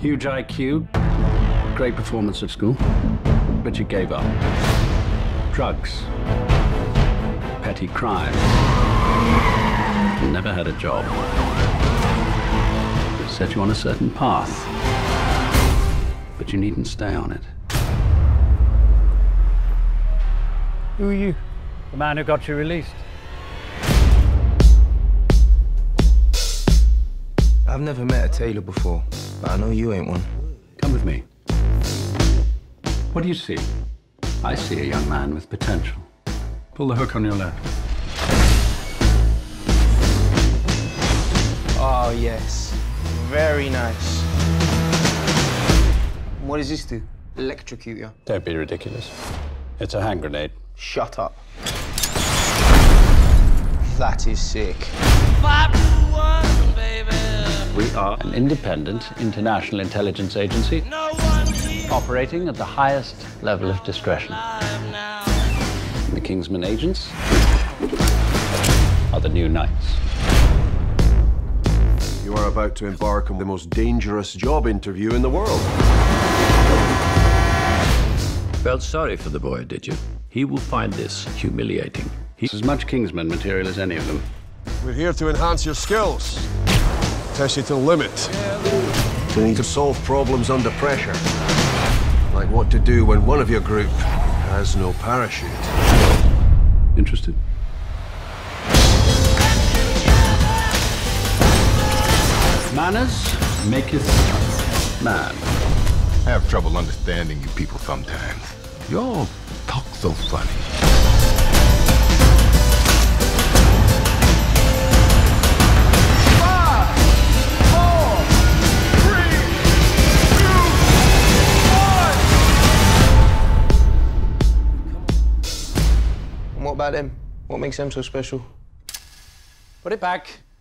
Huge IQ, great performance at school, but you gave up. Drugs, petty crime. You never had a job. It set you on a certain path, but you needn't stay on it. Who are you? The man who got you released. I've never met a tailor before, but I know you ain't one. Come with me. What do you see? I see a young man with potential. Pull the hook on your left. Oh, yes. Very nice. What does this do? Electrocute you? Don't be ridiculous. It's a hand grenade. Shut up. That is sick. We are an independent international intelligence agency operating at the highest level of discretion. The Kingsman agents are the new knights. You are about to embark on the most dangerous job interview in the world. Felt sorry for the boy, did you? He will find this humiliating. He's as much Kingsman material as any of them. We're here to enhance your skills, test you to the limit. You need to solve problems under pressure, like what to do when one of your group has no parachute. Interested? Manners maketh man. I have trouble understanding you people sometimes. You all talk so funny. And what about them? What makes them so special? Put it back.